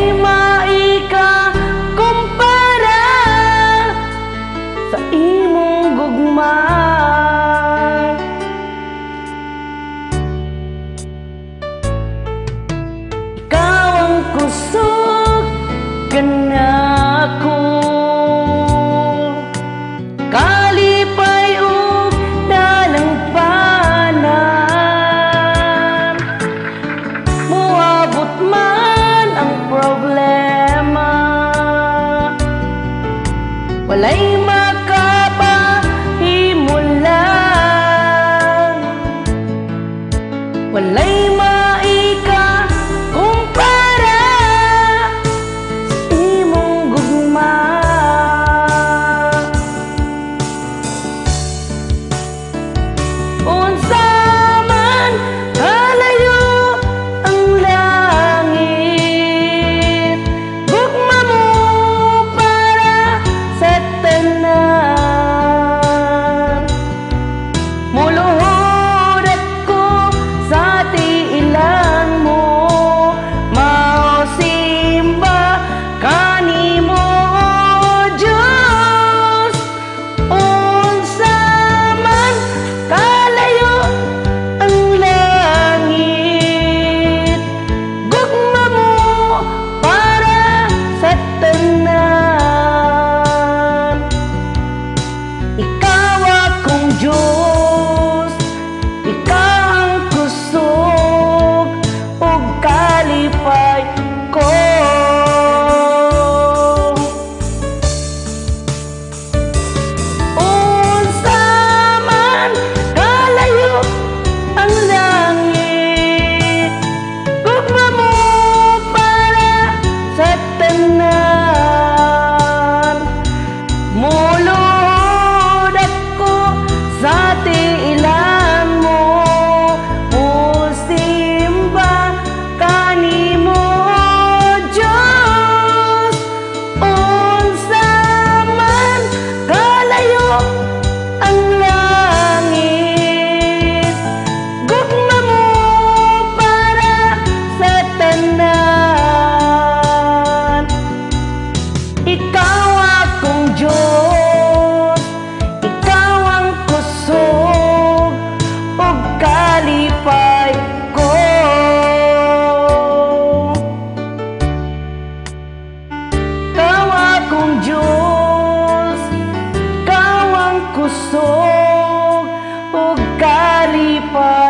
walay maika kumpara sa imong gugma. Ikaw ang kusog kanako, kalipay ug dalang panan. Muabot man ang problema, walay makapahimulan, walay maika kumpara sa imong gugma. Unsa man halayo ang langit, gugma mo para sa tanan. Muluhod ako sa tiilan mo, mausimba kanimo Diyos. Unsa man kalayo ang langit, gugma mo para sa tanan. Ikaw akong Diyos, ikaw ang kusog ug kalipay ko. Unsa man kalayo ang langit, gugma mo para sa tanan. Mulod ako sa tiilan mo, musimba kanimo Diyos. Unsa man kalayo ang langit, gugma mo para sa tanan. Ikaw akong Diyos, ikaw ang kusog ug kalipay ko. Ikaw akong Diyos, ikaw ang kusog ug kalipay